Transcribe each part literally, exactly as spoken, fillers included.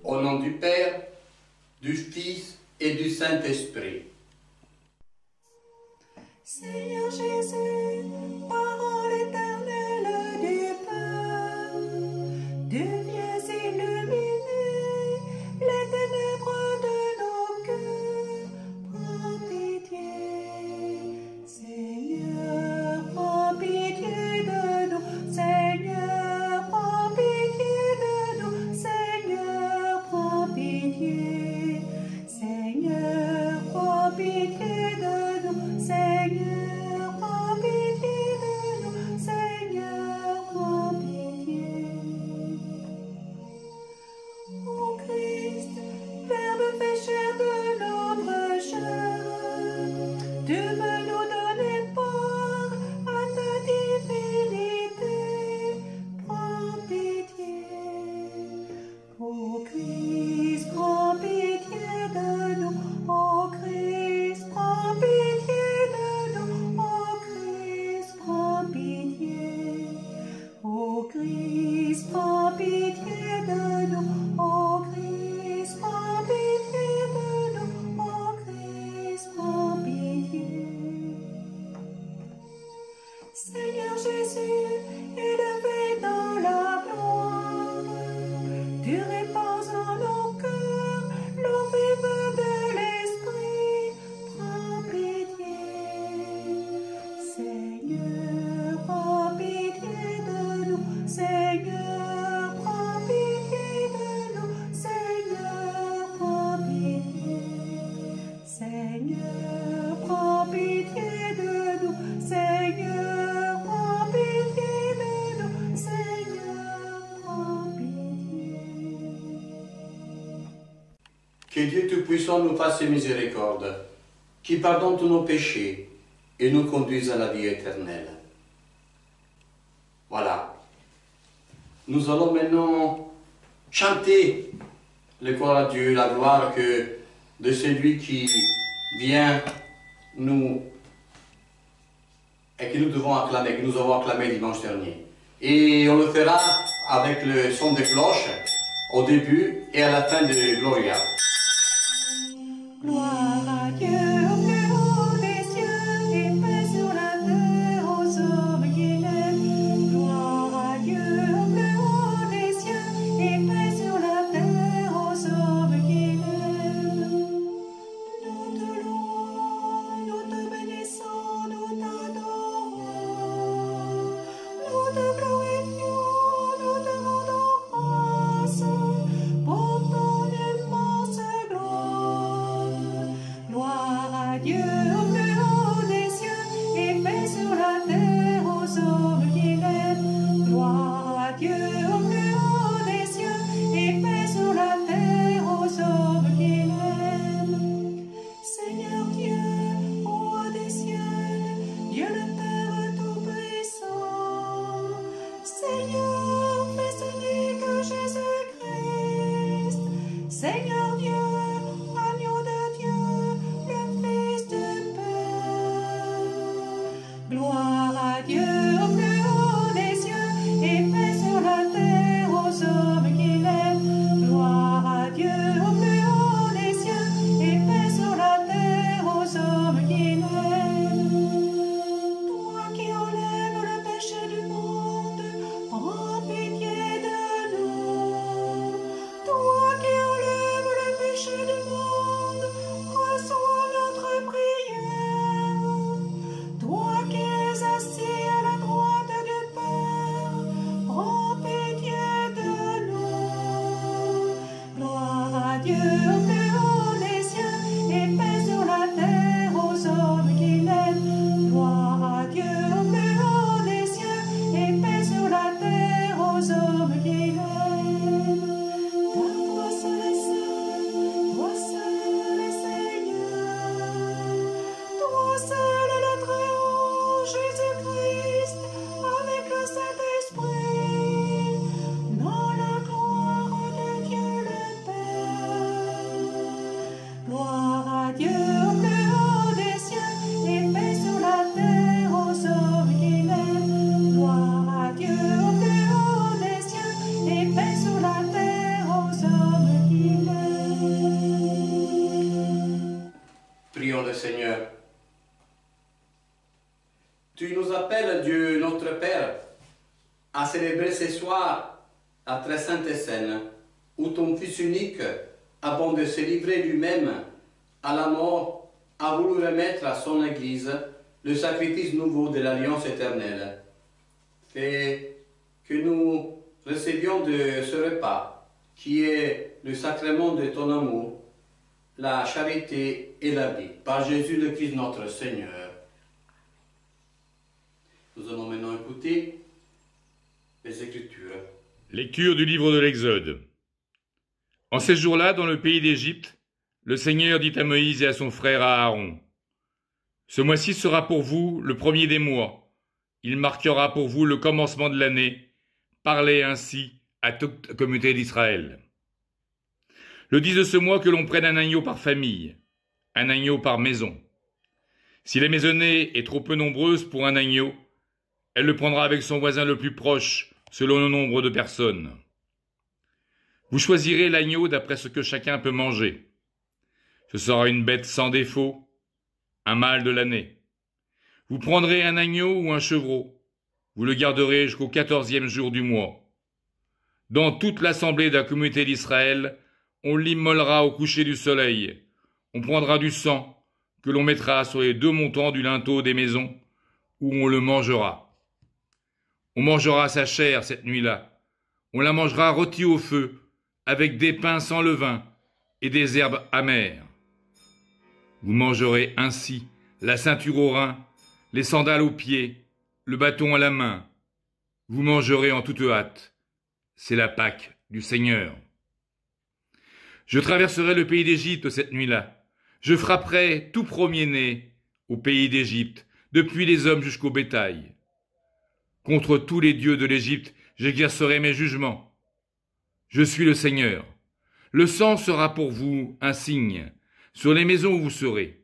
Au nom du Père, du Fils et du Saint-Esprit. Seigneur Jésus, parole éternelle du Père, tu viens illuminer les ténèbres de nos cœurs. Prends pitié, Seigneur, prends pitié de nous. Seigneur, prends pitié de nous. Seigneur, prends pitié. Seigneur, prends pitié de nous. Seigneur, prends pitié de nous. Seigneur, prends pitié. Ô Christ, Verbe fait chair de notre chair, tu veux nous donner part à ta divinité. Prends pitié. Ô Christ, prends pitié de nous. Ô Christ, prends pitié de nous. Ô Christ, prends pitié. Ô Christ, prends pitié de nous. Ô Christ, prends pitié de nous. Ô Christ, prends pitié. Seigneur Jésus, élevé dans la gloire, tu répands en nos cœurs l'eau vive de l'Esprit. Prends pitié. Seigneur, prends pitié de nous. Seigneur, prends pitié de nous. Seigneur, prends pitié. Seigneur, prends pitié de nous. Seigneur, prends pitié de nous. Seigneur, prends pitié. Que Dieu Tout-Puissant nous fasse miséricorde, qui pardonne tous nos péchés et nous conduise à la vie éternelle. Voilà. Nous allons maintenant chanter le gloire à Dieu, la gloire que de celui qui vient nous et que nous devons acclamer, que nous avons acclamé dimanche dernier. Et on le fera avec le son des cloches au début et à la fin de Gloria. Gloire à Dieu au plus haut des cieux et paix sur la terre aux hommes qu'il aime. Gloire à Dieu au plus haut des cieux et paix sur la terre aux hommes qu'il aime. Nous te louons, nous te bénissons, nous t'adorons. Nous te glorifions, nous te rendons grâce pour ton immense Tu nous appelles, Dieu notre Père, à célébrer ce soir la très sainte scène, où ton Fils unique, avant de se livrer lui-même à la mort, a voulu remettre à son Église le sacrifice nouveau de l'alliance éternelle. Fais que nous recevions de ce repas, qui est le sacrement de ton amour, la charité et la vie, par Jésus le Christ notre Seigneur. Nous allons maintenant écouter les Écritures. Lecture du livre de l'Exode. En ces jours-là, dans le pays d'Égypte, le Seigneur dit à Moïse et à son frère Aaron, « Ce mois-ci sera pour vous le premier des mois. Il marquera pour vous le commencement de l'année. Parlez ainsi à toute la communauté d'Israël. Le dix de ce mois que l'on prenne un agneau par famille, un agneau par maison. Si la maisonnée est trop peu nombreuse pour un agneau, elle le prendra avec son voisin le plus proche, selon le nombre de personnes. Vous choisirez l'agneau d'après ce que chacun peut manger. Ce sera une bête sans défaut, un mâle de l'année. Vous prendrez un agneau ou un chevreau. Vous le garderez jusqu'au quatorzième jour du mois. Dans toute l'assemblée de la communauté d'Israël, on l'immolera au coucher du soleil. On prendra du sang que l'on mettra sur les deux montants du linteau des maisons où on le mangera. On mangera sa chair cette nuit-là. On la mangera rôtie au feu, avec des pains sans levain et des herbes amères. Vous mangerez ainsi la ceinture aux reins, les sandales aux pieds, le bâton à la main. Vous mangerez en toute hâte. C'est la Pâque du Seigneur. Je traverserai le pays d'Égypte cette nuit-là. Je frapperai tout premier-né au pays d'Égypte, depuis les hommes jusqu'au bétail. Contre tous les dieux de l'Égypte, j'exercerai mes jugements. Je suis le Seigneur. Le sang sera pour vous un signe sur les maisons où vous serez.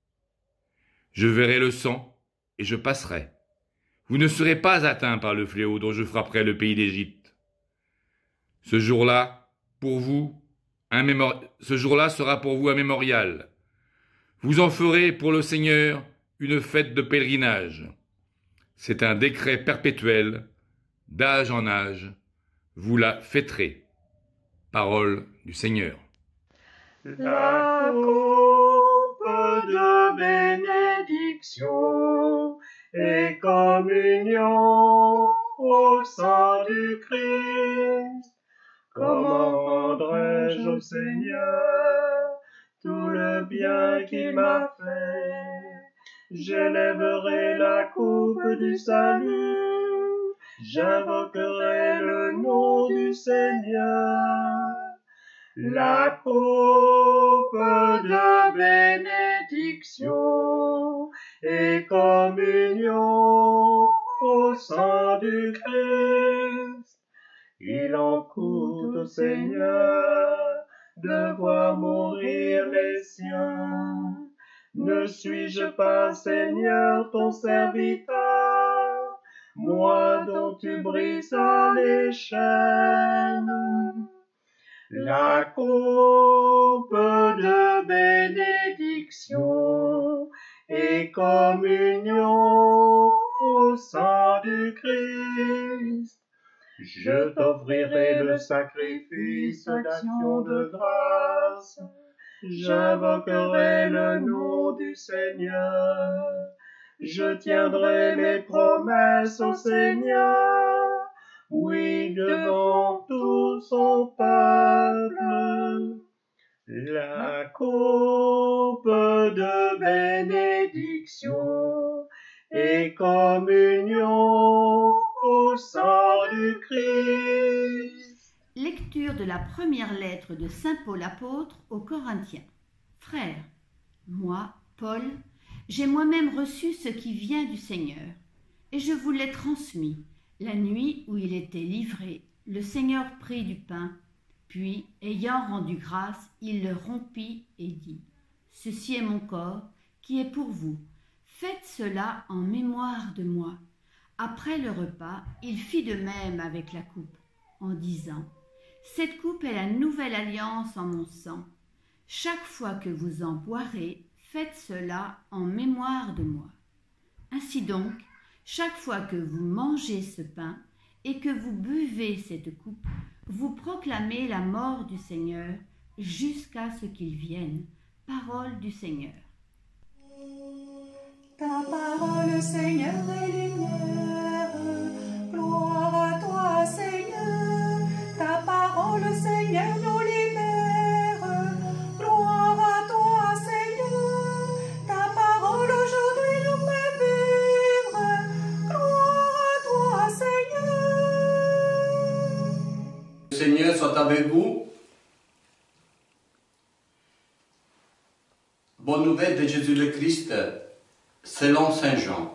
Je verrai le sang et je passerai. Vous ne serez pas atteints par le fléau dont je frapperai le pays d'Égypte. Ce jour-là, pour vous, un mémor... Ce jour-là sera pour vous un mémorial. Vous en ferez pour le Seigneur une fête de pèlerinage. C'est un décret perpétuel, d'âge en âge. Vous la fêterez. Parole du Seigneur. La coupe de bénédiction et communion au sein du Christ. Comment rendrai-je au Seigneur tout le bien qu'il m'a fait? J'élèverai la coupe du salut, j'invoquerai le nom du Seigneur. La coupe de bénédiction et communion au sein du Christ. Il en coûte au Seigneur de voir mourir les siens. Ne suis-je pas, Seigneur, ton serviteur, moi dont tu brisas les chaînes? La coupe de bénédiction et communion au sein du Christ. Je t'offrirai le sacrifice d'action de grâce. J'invoquerai le nom du Seigneur. Je tiendrai mes promesses au Seigneur. Oui, devant tout son peuple. La coupe de bénédiction et communion au sein du Christ. Lecture de la première lettre de saint Paul apôtre aux Corinthiens. Frères, moi, Paul, j'ai moi-même reçu ce qui vient du Seigneur, et je vous l'ai transmis. La nuit où il était livré, le Seigneur prit du pain, puis, ayant rendu grâce, il le rompit et dit, « Ceci est mon corps, qui est pour vous. Faites cela en mémoire de moi. » Après le repas, il fit de même avec la coupe, en disant, « Cette coupe est la nouvelle alliance en mon sang. Chaque fois que vous en boirez, faites cela en mémoire de moi. Ainsi donc, Chaque fois que vous mangez ce pain et que vous buvez cette coupe, vous proclamez la mort du Seigneur jusqu'à ce qu'il vienne. Parole du Seigneur. Ta parole, Seigneur, est lumière. Gloire à toi, Seigneur. Ta parole, Seigneur, nous libère. Gloire à toi, Seigneur. Ta parole aujourd'hui nous fait vivre. Gloire à toi, Seigneur. Le Seigneur soit avec vous. Bonne nouvelle de Jésus le Christ selon Saint Jean.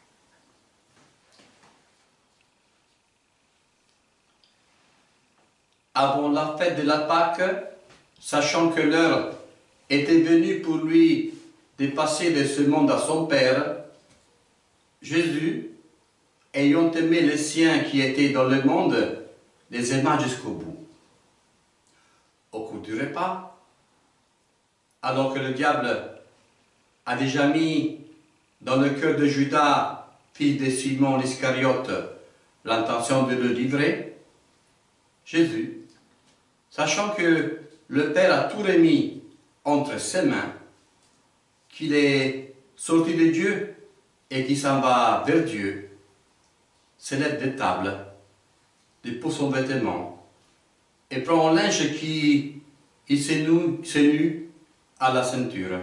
Avant la fête de la Pâque, sachant que l'heure était venue pour lui de passer de ce monde à son Père, Jésus, ayant aimé les siens qui étaient dans le monde, les aima jusqu'au bout. Au cours du repas, alors que le diable a déjà mis dans le cœur de Judas, fils de Simon l'Iscariote, l'intention de le livrer, Jésus, sachant que le Père a tout remis entre ses mains, qu'il est sorti de Dieu et qu'il s'en va vers Dieu, se lève de table, dépose son vêtement et prend un linge qui il se noue, se nue à la ceinture.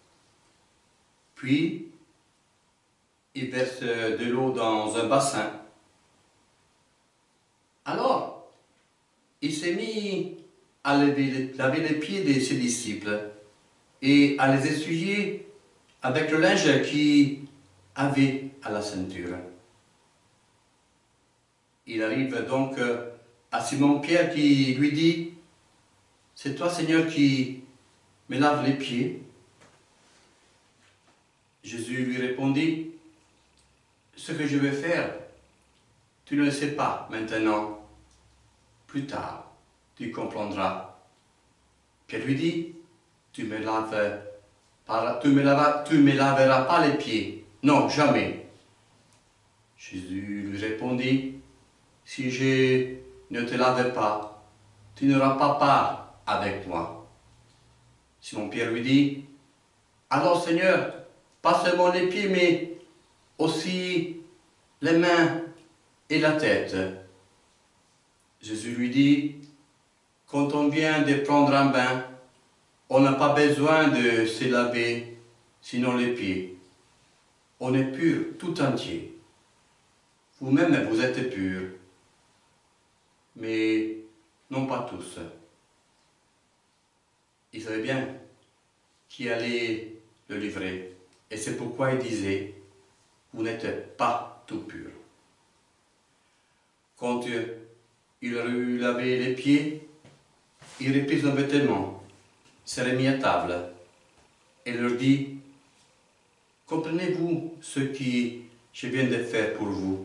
Puis, il verse de l'eau dans un bassin. Alors, il s'est mis à laver, laver les pieds de ses disciples et à les essuyer avec le linge qu'il avait à la ceinture. Il arrive donc à Simon-Pierre qui lui dit « C'est toi, Seigneur, qui me lave les pieds ?» Jésus lui répondit « Ce que je vais faire, tu ne le sais pas maintenant. Plus tard, tu comprendras. » Pierre lui dit « Tu me laves, tu me laveras, tu me laveras pas les pieds. Non, jamais. » Jésus lui répondit « Si je ne te lave pas, tu n'auras pas part avec moi. » Simon-Pierre lui dit « Alors, Seigneur, pas seulement les pieds, mais aussi les mains et la tête. » Jésus lui dit, quand on vient de prendre un bain, on n'a pas besoin de se laver, sinon les pieds. On est pur tout entier. Vous-même, vous êtes purs, mais non pas tous. Il savait bien qui allait le livrer. Et c'est pourquoi il disait, vous n'êtes pas tout pur. Quand il a eu lavé les pieds, il reprit son vêtement, s'est remis à table et leur dit, comprenez-vous ce que je viens de faire pour vous?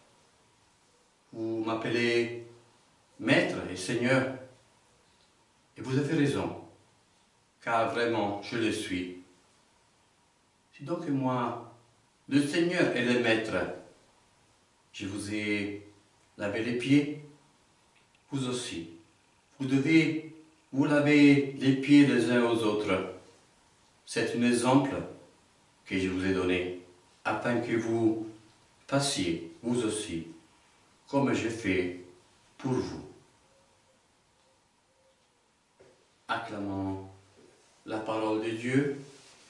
Vous m'appelez Maître et Seigneur, et vous avez raison, car vraiment je le suis. C'est donc moi, le Seigneur et le Maître, je vous ai lavé les pieds, vous aussi. Vous devez vous laver les pieds les uns aux autres. C'est un exemple que je vous ai donné, afin que vous fassiez, vous aussi, comme j'ai fait pour vous. Acclamons la parole de Dieu.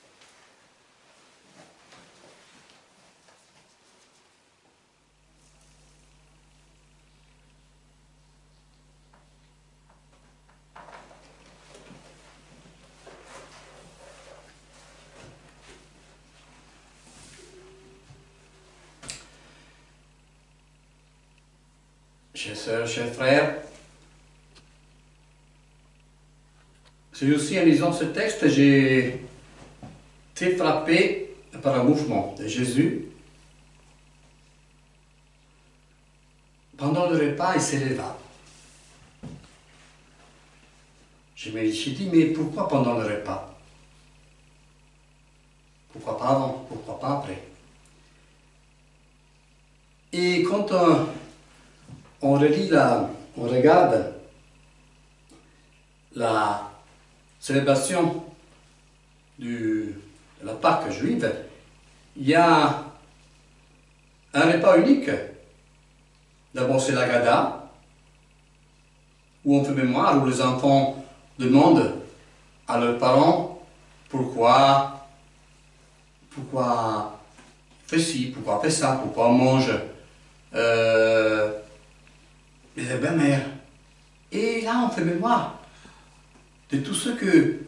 Chers sœurs, chers frères, c'est aussi en lisant ce texte, j'ai été frappé par un mouvement de Jésus. Pendant le repas, il s'éleva. Je me suis dit, mais pourquoi pendant le repas? Pourquoi pas avant? Pourquoi pas après? quand on, on relit la, on regarde la célébration du, de la Pâque juive, il y a un repas unique. D'abord c'est la Gada, où on fait mémoire, où les enfants demandent à leurs parents pourquoi, pourquoi on fait ci, pourquoi on fait ça, pourquoi on mange euh, les belles-mères. Et là on fait mémoire de tout ce que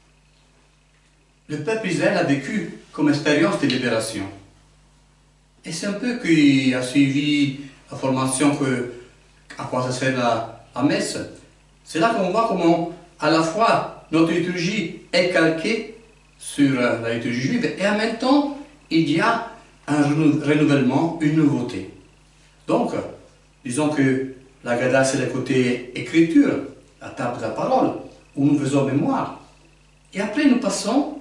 le peuple Israël a vécu comme expérience de libération. Et c'est un peu qui a suivi la formation que, à quoi ça sert la, la messe. C'est là qu'on voit comment, à la fois, notre liturgie est calquée sur la liturgie juive et en même temps, il y a un renouvellement, une nouveauté. Donc, disons que la Gada, c'est le côté écriture, la table de la parole, où nous faisons mémoire. Et après, nous passons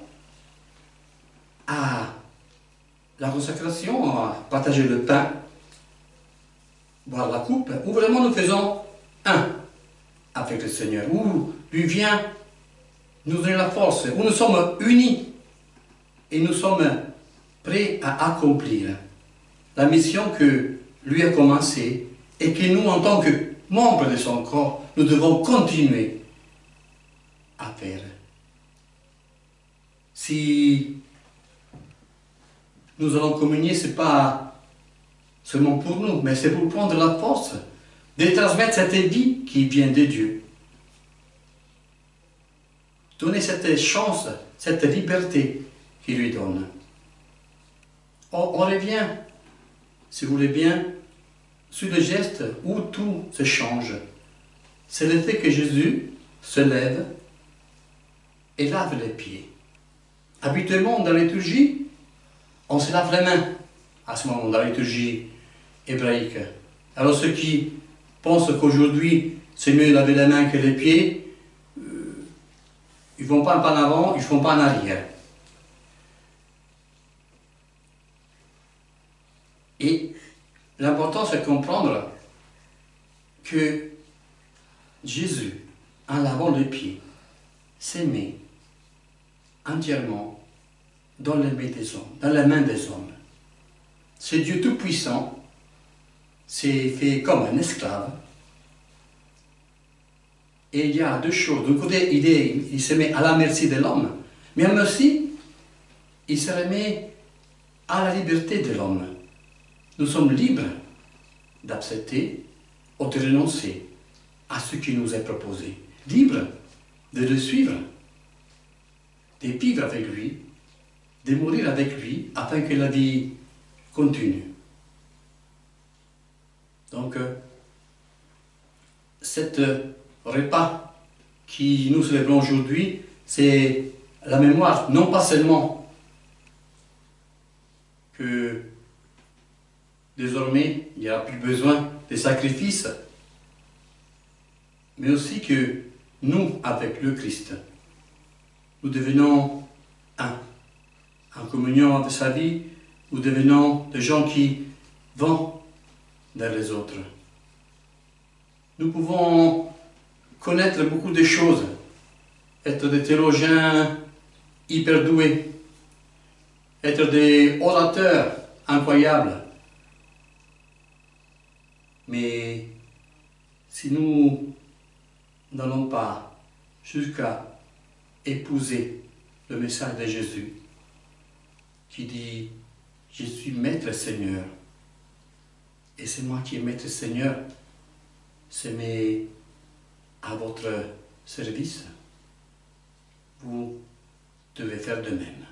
à la consacration, à partager le pain, boire la coupe, où vraiment nous faisons un avec le Seigneur, où lui vient nous donner la force, où nous sommes unis et nous sommes prêts à accomplir la mission que lui a commencée et que nous, en tant que membres de son corps, nous devons continuer à faire. Si nous allons communier, ce n'est pas seulement pour nous, mais c'est pour prendre la force de transmettre cette vie qui vient de Dieu. Donner cette chance, cette liberté qu'il lui donne. On, on revient, si vous voulez bien, sur le geste où tout se change. C'est le fait que Jésus se lève et lave les pieds. Habituellement, dans la liturgie, on se lave les mains à ce moment, dans la liturgie hébraïque. Alors ceux qui pensent qu'aujourd'hui, c'est mieux laver les mains que les pieds, euh, ils ne vont pas en avant, ils ne font pas en arrière. Et l'important, c'est de comprendre que Jésus, en lavant les pieds, s'est mis entièrement dans les mains des hommes, dans les mains des hommes. C'est Dieu Tout-Puissant, s'est fait comme un esclave. Et il y a deux choses. D'un côté, il, est, il se met à la merci de l'homme, mais aussi, il se remet à la liberté de l'homme. Nous sommes libres d'accepter ou de renoncer à ce qui nous est proposé. Libres de le suivre, de vivre avec lui, de mourir avec lui, afin que la vie continue. Donc, euh, cet euh, repas qui nous célébrons aujourd'hui, c'est la mémoire, non pas seulement que désormais il n'y aura plus besoin de sacrifices, mais aussi que nous, avec le Christ, nous devenons un. En communion avec sa vie, nous devenons des gens qui vont vers les autres. Nous pouvons connaître beaucoup de choses, être des théologiens hyper doués, être des orateurs incroyables. Mais si nous n'allons pas jusqu'à épouser le message de Jésus, qui dit « Je suis Maître Seigneur », et c'est moi qui est Maître Seigneur, c'est mais à votre service, vous devez faire de même.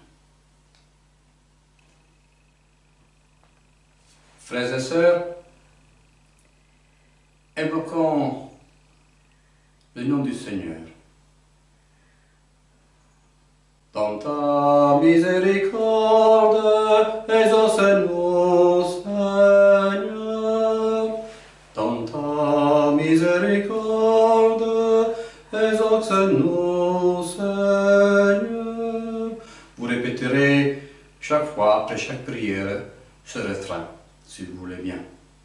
Frères et sœurs, évoquons le nom du Seigneur. Dans ta miséricorde, exauce-nous, Seigneur. Dans ta miséricorde, exauce-nous, Seigneur. Vous répéterez chaque fois, après chaque prière, ce refrain, si vous voulez bien.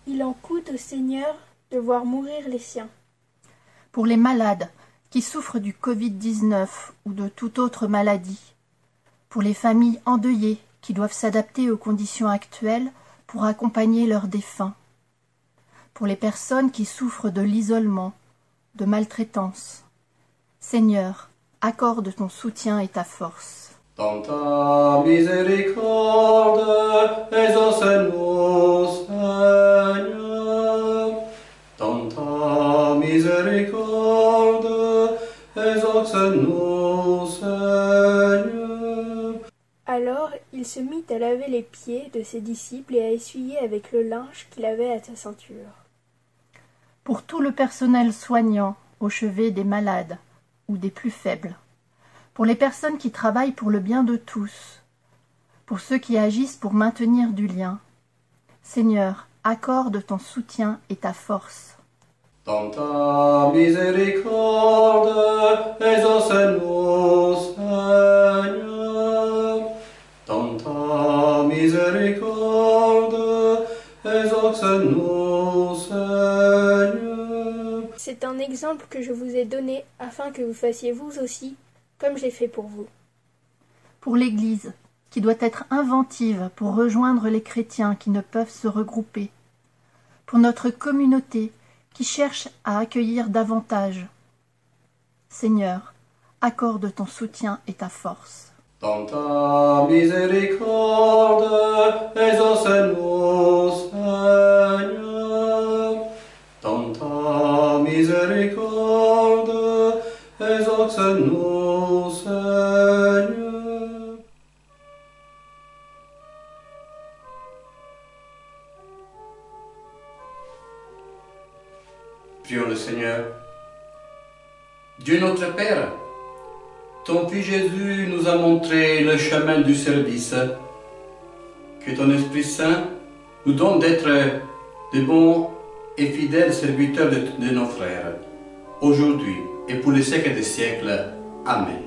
Il en coûte au Seigneur de voir mourir les siens. Pour les malades qui souffrent du covid dix-neuf ou de toute autre maladie. Pour les familles endeuillées qui doivent s'adapter aux conditions actuelles pour accompagner leurs défunts. Pour les personnes qui souffrent de l'isolement, de maltraitance. Seigneur, accorde ton soutien et ta force. Dans ta miséricorde, exauce-nous, Seigneur. Dans ta miséricorde, exauce-nous, Seigneur. Alors il se mit à laver les pieds de ses disciples et à essuyer avec le linge qu'il avait à sa ceinture. Pour tout le personnel soignant au chevet des malades ou des plus faibles. Pour les personnes qui travaillent pour le bien de tous, pour ceux qui agissent pour maintenir du lien. Seigneur, accorde ton soutien et ta force. Dans ta miséricorde, exauce-nous, Seigneur. Dans ta miséricorde, exauce-nous, Seigneur. C'est un exemple que je vous ai donné afin que vous fassiez vous aussi comme j'ai fait pour vous. Pour l'Église, qui doit être inventive pour rejoindre les chrétiens qui ne peuvent se regrouper. Pour notre communauté, qui cherche à accueillir davantage. Seigneur, accorde ton soutien et ta force. Dans ta miséricorde, exauce-nous, Seigneur. Dans ta miséricorde, exauce-nous, Seigneur. Prions le Seigneur. Dieu notre Père, ton Fils Jésus nous a montré le chemin du service. Que ton Esprit Saint nous donne d'être de bons et fidèles serviteurs de, de nos frères, aujourd'hui et pour les siècles des siècles. Amen.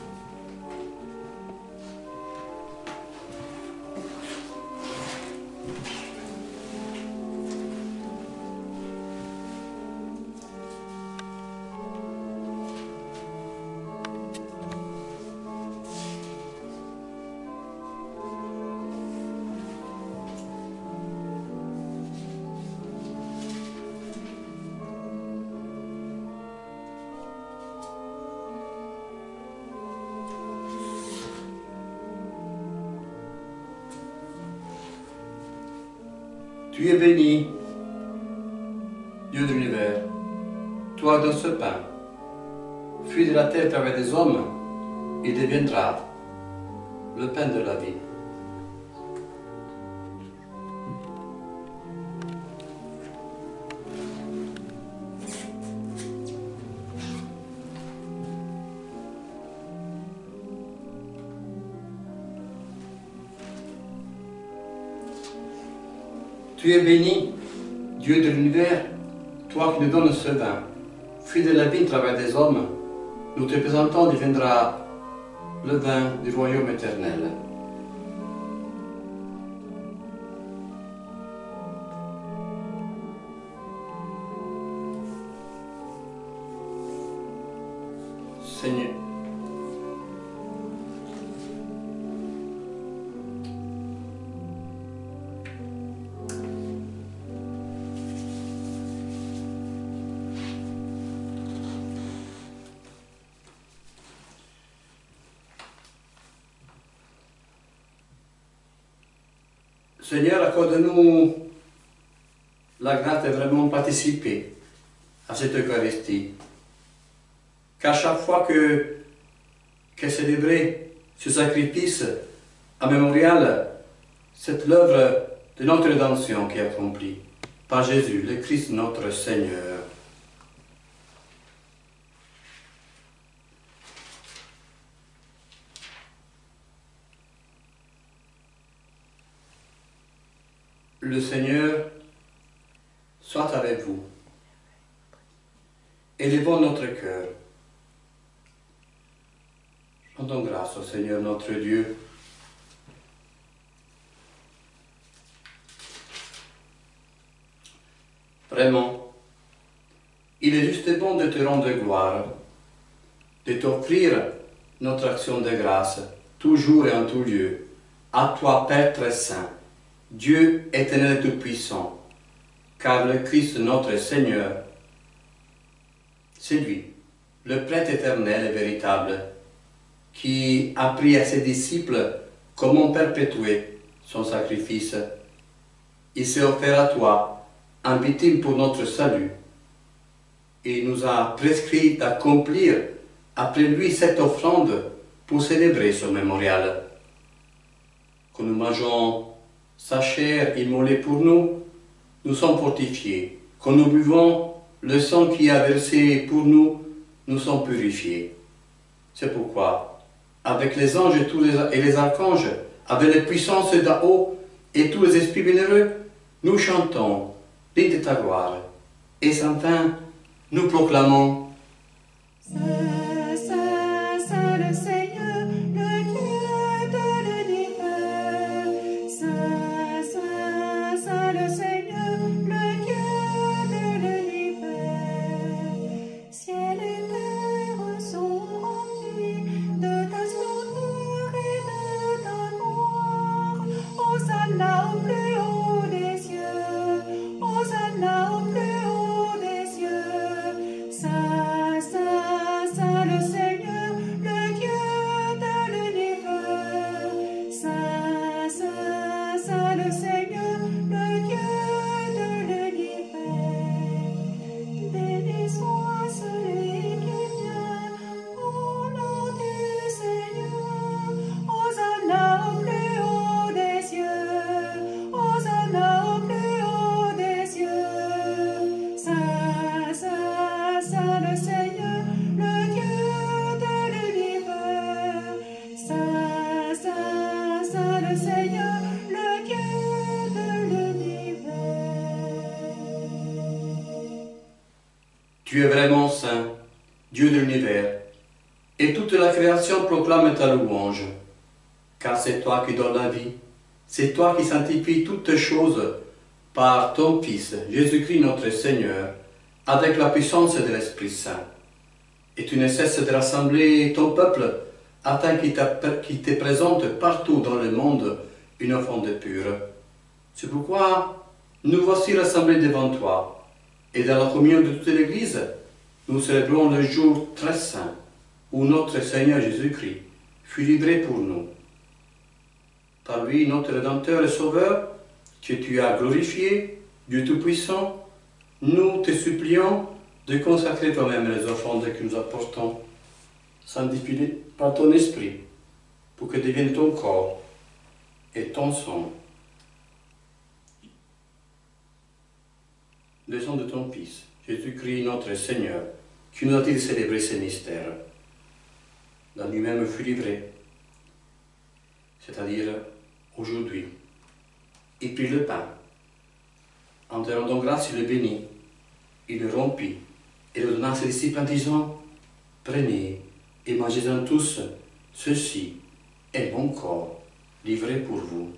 Tu es béni, Dieu de l'univers, toi dans ce pain, fruit de la terre à travers des hommes, il deviendra le pain de la vie. Tu es béni, Dieu de l'univers, toi qui nous donnes ce vin, fruit de la vie à travers des hommes, nous te présentons deviendra le vin du royaume éternel. Seigneur, Seigneur, accorde-nous la grâce de vraiment participer à cette Eucharistie. Qu'à chaque fois que, que célébrer ce sacrifice à mémorial, c'est l'œuvre de notre rédemption qui est accomplie par Jésus, le Christ notre Seigneur. Le Seigneur soit avec vous. Élevons notre cœur. Rendons grâce au Seigneur notre Dieu. Vraiment, il est juste bon de te rendre gloire, de t'offrir notre action de grâce, toujours et en tout lieu, à toi, Père très saint, Dieu éternel et tout-puissant, car le Christ notre Seigneur, c'est lui, le prêtre éternel et véritable, qui a appris à ses disciples comment perpétuer son sacrifice. Il s'est offert à toi, en victime pour notre salut. Il nous a prescrit d'accomplir après lui cette offrande pour célébrer ce mémorial. Quand nous mangeons sa chair immolée pour nous, nous sommes fortifiés. Quand nous buvons le sang qui a versé pour nous, nous sommes purifiés. C'est pourquoi, avec les anges et, tous les, et les archanges, avec les puissances d'en haut et tous les esprits bienheureux, nous chantons digne de ta gloire. Et sans fin, nous proclamons Saint, Saint, Saint le Seigneur, le Dieu de l'univers. Saint, Saint, Saint le Seigneur, le Dieu de l'univers. Ciel et terre sont remplis de ta splendeur et de ta gloire. Hosanna au plus haut des cieux, Hosanna au plus haut des cieux. Saint, Saint, Saint le Seigneur, le Dieu de l'univers. Saint, Saint, Saint le Seigneur, le Dieu de l'univers. Béni soit celui qui vient au nom du Seigneur. Hosanna au plus haut des cieux, Hosanna au plus haut des cieux. Saint, Saint, Saint le Seigneur, le Dieu de l'univers. Saint, Saint, Saint le Seigneur, le Dieu de l'univers. Tu es vraiment saint, Dieu de l'univers, et toute la création proclame ta louange, car c'est toi qui donnes la vie, c'est toi qui sanctifies toutes choses par ton Fils, Jésus-Christ notre Seigneur, avec la puissance de l'Esprit Saint. Et tu ne cesses de rassembler ton peuple afin qu'il qu'il te présente partout dans le monde une offrande pure. C'est pourquoi nous voici rassemblés devant toi, et dans la communion de toute l'Église, nous célébrons le jour très saint où notre Seigneur Jésus-Christ fut livré pour nous. Par lui, notre Rédempteur et Sauveur, que tu as glorifié, Dieu Tout-Puissant, nous te supplions de consacrer toi-même les offrandes que nous apportons, sanctifiées par ton Esprit, pour que deviennent ton corps et ton sang, le sang de ton Fils, Jésus-Christ notre Seigneur, qui nous a dit de célébrer ces mystères. Dans lui-même fut livré, c'est-à-dire aujourd'hui. Il prit le pain. En te rendant grâce, il le bénit. Il le rompit et le donna à ses disciples en disant: Prenez et mangez-en tous, ceci est mon corps, livré pour vous.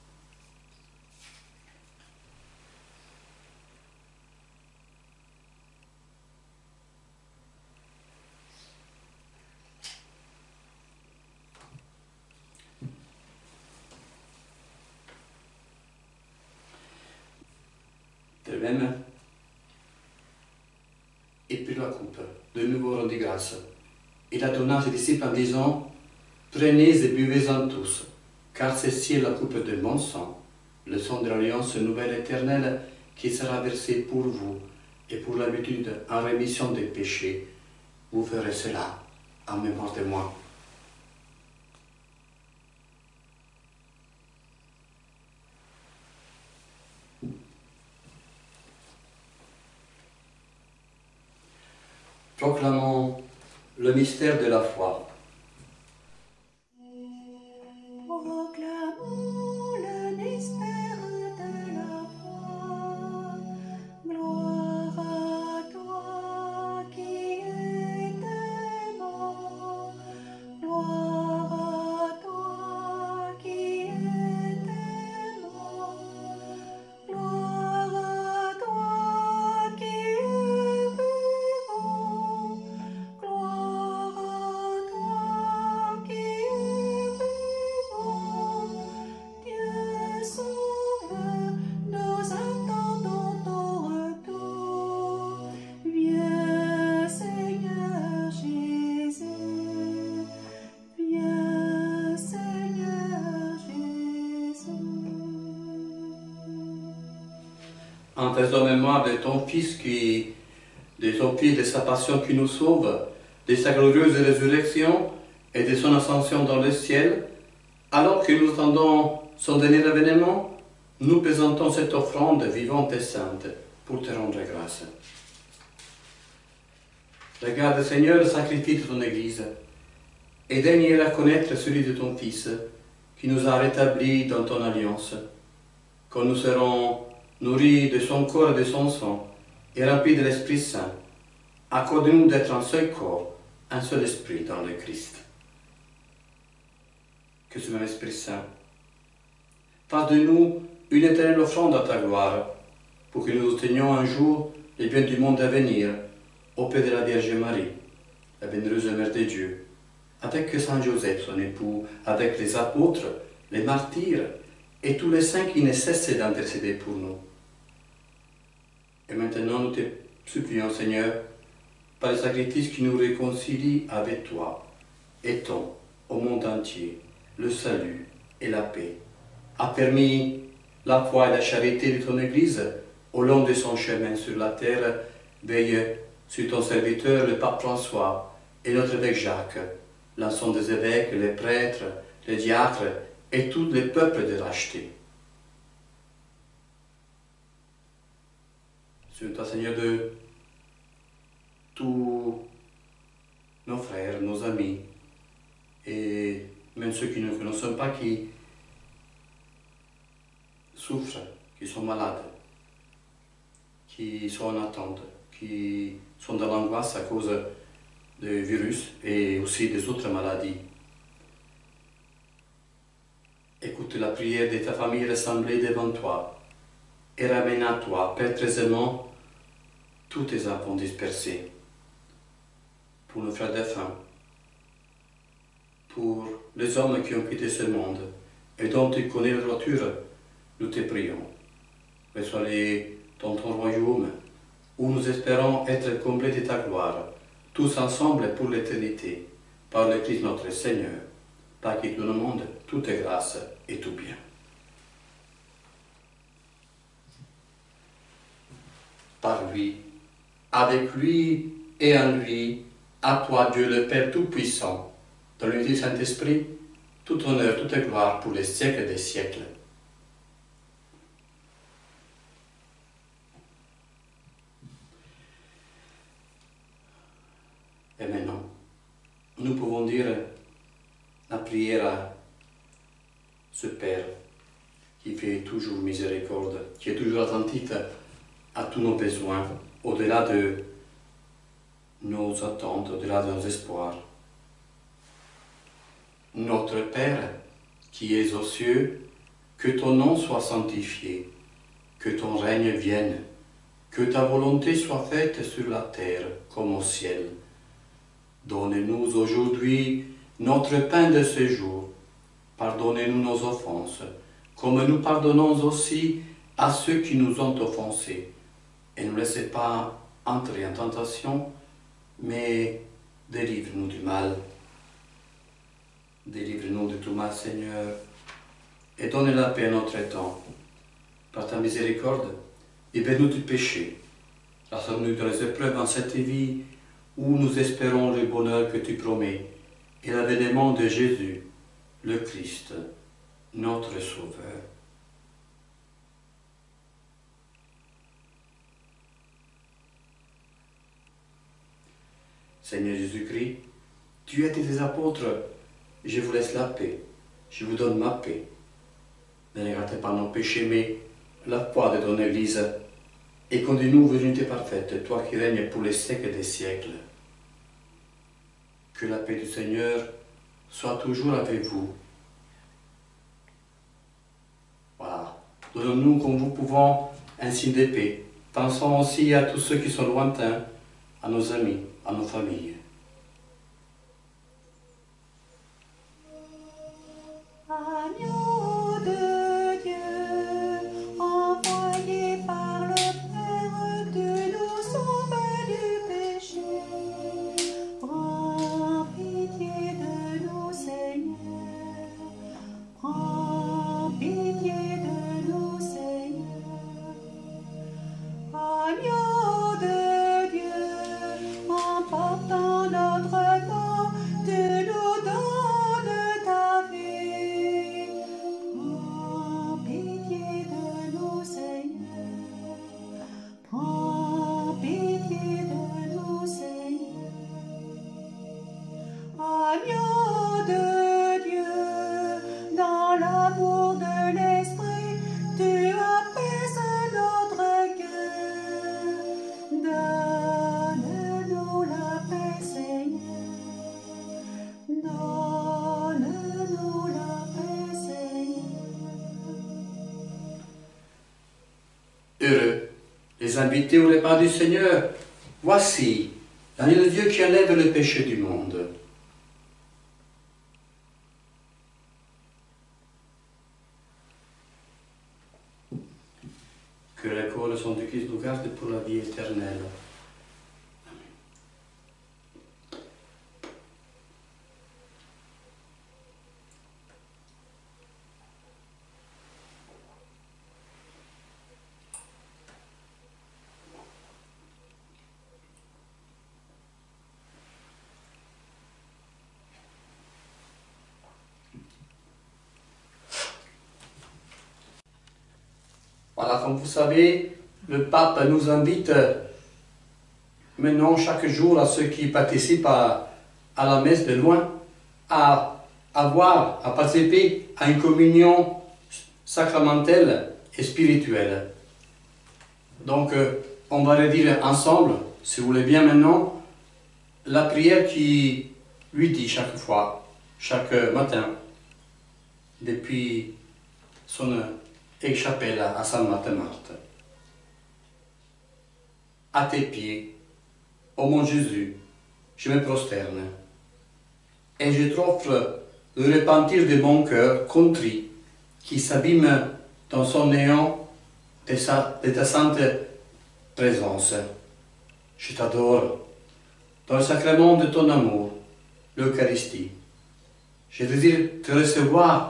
De même, il prit la coupe, de nouveau rendit grâce. Il la donna à ses disciples en disant: Prenez et buvez-en tous, car ceci est la coupe de mon sang, le sang de l'alliance nouvelle éternelle qui sera versé pour vous et pour l'habitude en rémission des péchés. Vous ferez cela en mémoire de moi. Proclamons le mystère de la foi. Proclamons le mystère de la foi. Gloire à toi qui es aimant. Gloire à toi qui es aimant. Gloire à toi en faisant mémoire de ton Fils qui, de son Fils, de sa passion qui nous sauve, de sa glorieuse résurrection et de son ascension dans le ciel, alors que nous attendons son dernier événement, nous présentons cette offrande vivante et sainte pour te rendre grâce. Regarde, Seigneur, le sacrifice de ton Église et daigne la connaître celui de ton Fils qui nous a rétablis dans ton alliance. Quand nous serons nourris de son corps et de son sang et remplis de l'Esprit Saint, accorde-nous d'être un seul corps, un seul esprit dans le Christ. Que ce même Esprit Saint fasse de nous une éternelle offrande à ta gloire, pour que nous obtenions un jour les biens du monde à venir, auprès de la Vierge Marie, la bienheureuse Mère de Dieu, avec Saint Joseph, son époux, avec les apôtres, les martyrs et tous les saints qui ne cessent d'intercéder pour nous. Et maintenant, nous te supplions, Seigneur, par le sacrifice qui nous réconcilie avec toi, étends au monde entier le salut et la paix, a permis la foi et la charité de ton Église au long de son chemin sur la terre. Veille sur ton serviteur, le pape François, et notre évêque Jacques, l'ensemble des évêques, les prêtres, les diacres et tous les peuples de racheté. Sur toi, Seigneur, de tous nos frères, nos amis, et même ceux qui ne nous connaissent pas, qui souffrent, qui sont malades, qui sont en attente, qui sont dans l'angoisse à cause du virus et aussi des autres maladies. Écoute la prière de ta famille rassemblée devant toi et ramène à toi, Père très aimant, tous tes enfants dispersés. Pour nos frères défunts, pour les hommes qui ont quitté ce monde et dont tu connais la droiture, nous te prions. Reçois-les dans ton royaume, où nous espérons être comblés de ta gloire, tous ensemble pour l'éternité, par le Christ notre Seigneur, par qui tout le monde, toute grâce et tout bien. Par lui, avec lui et en lui, à toi Dieu le Père Tout-Puissant, dans l'unité du Saint-Esprit, tout honneur, toute gloire pour les siècles des siècles. Et maintenant, nous pouvons dire la prière à ce Père qui fait toujours miséricorde, qui est toujours attentif à tous nos besoins, au-delà de nos attentes, au-delà de nos espoirs. Notre Père, qui es aux cieux, que ton nom soit sanctifié, que ton règne vienne, que ta volonté soit faite sur la terre comme au ciel. Donne-nous aujourd'hui notre pain de ce jour. Pardonnez-nous nos offenses, comme nous pardonnons aussi à ceux qui nous ont offensés. Et ne nous laissez pas entrer en tentation, mais délivre-nous du mal. Délivre-nous de tout mal, Seigneur, et donne la paix à notre temps. Par ta miséricorde, libère-nous du péché. Rassure-nous dans les épreuves en cette vie, où nous espérons le bonheur que tu promets et l'avènement de Jésus, le Christ, notre Sauveur. Seigneur Jésus-Christ, tu as dit des apôtres, je vous laisse la paix, je vous donne ma paix. Ne regardez pas nos péchés, mais la foi de ton Église, et conduis-nous vers l'unité parfaite, toi qui règnes pour les siècles des siècles. Que la paix du Seigneur soit toujours avec vous. Voilà. Donnons-nous comme nous pouvons un signe de paix. Pensons aussi à tous ceux qui sont lointains, à nos amis, à nos familles. Agneau de Dieu, envoyé par le Père, tu nous sauves du péché. Prends pitié de nous, Seigneur. Prends pitié de nous, Seigneur. Heureux les invités au repas du Seigneur. Voici l'agneau de Dieu qui enlève le péché du monde. Que le corps de son Christ nous garde pour la vie éternelle. Voilà, comme vous savez, le pape nous invite maintenant chaque jour à ceux qui participent à, à la messe de loin à avoir, à participer à une communion sacramentelle et spirituelle. Donc, euh, on va redire ensemble, si vous voulez bien maintenant, la prière qui lui dit chaque fois, chaque matin, depuis son chapelle à Sainte Marthe. À tes pieds, ô mon Jésus, je me prosterne et je t'offre le repentir de mon cœur contrit qui s'abîme dans son néant de, sa, de ta sainte présence. Je t'adore dans le sacrement de ton amour, l'Eucharistie. Je désire te recevoir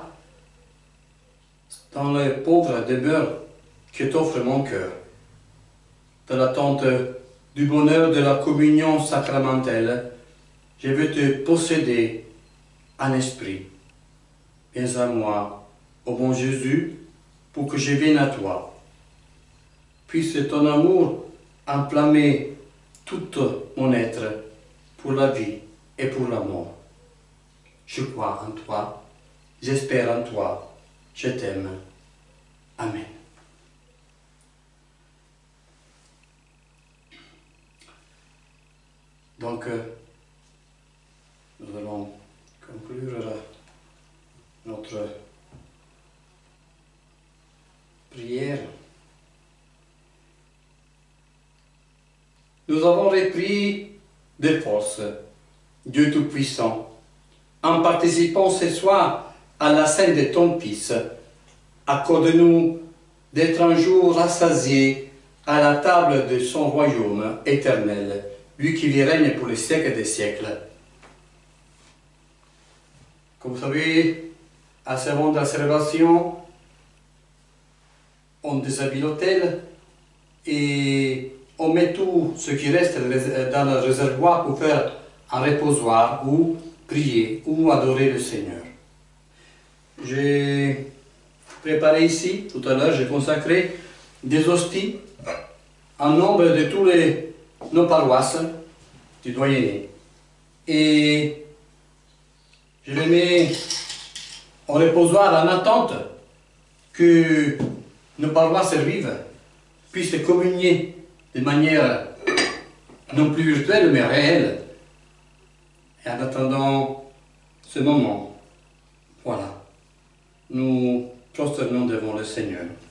dans les pauvres demeures que t'offre mon cœur, dans l'attente du bonheur de la communion sacramentelle, je veux te posséder en esprit. Viens à moi, ô bon Jésus, pour que je vienne à toi. Puisse ton amour enflammer tout mon être pour la vie et pour la mort. Je crois en toi, j'espère en toi, je t'aime. Amen. Donc, euh, nous allons conclure euh, notre prière. Nous avons repris des forces, Dieu Tout-Puissant, en participant ce soir à la scène de ton Fils. Accorde-nous d'être un jour rassasiés à la table de son royaume éternel, lui qui vit règne pour les siècles des siècles. Comme vous savez, à ce moment de la célébration, on déshabille l'autel et on met tout ce qui reste dans le réservoir pour faire un reposoir ou prier ou adorer le Seigneur. J'ai préparé ici, tout à l'heure, j'ai consacré des hosties en nombre de tous les, nos paroisses du doyenné. Et je les mets en reposoir en attente que nos paroisses vivent puissent communier de manière non plus virtuelle mais réelle. Et en attendant ce moment, voilà, nous prosternons devant le Seigneur.